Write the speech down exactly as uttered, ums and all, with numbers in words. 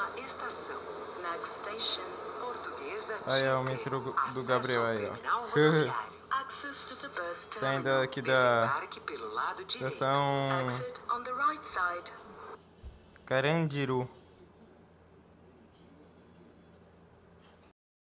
estação. Next station, Portuguesa. Aí é o metrô do Gabriel aí, ó. Saindo aqui da estação Carandiru.